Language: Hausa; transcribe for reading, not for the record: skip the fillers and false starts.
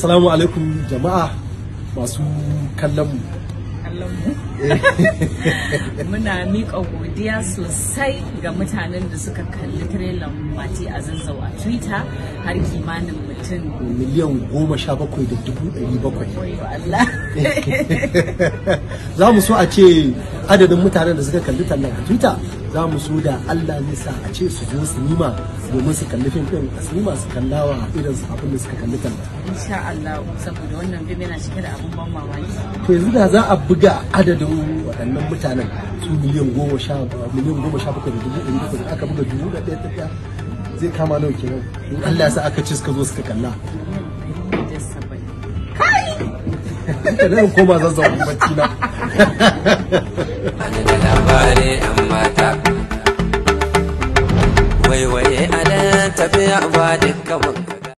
Assalamu alaikum jama'a masu kallon mu. Muna miƙa godiya sosai ga mutanen da suka kalli trailer Mati a Zazzau a Twitter har kimanin mutum miliyan 17,700. Allah. Za mu so a ce adadin mutanen da suka kalli tallan a Twitter, za mu so da Allah nisa a ce su zo sinima domin su kalli fim ɗin a sinima su kallawa irin su abin da suka kalli tallan. Insha Allah, saboda wannan fim yana cike da abin ban mamaki. To yanzu da za a buga adadin waɗannan mutanen su miliyan 17,700 aka buga 1,000 zai kama nawa kenan in Allah ya sa aka ci suka zo suka kalla. Kai! Zan koma Zazzau bacci na. Da labarin yan mata waiwaye a da tafiya ba dukkan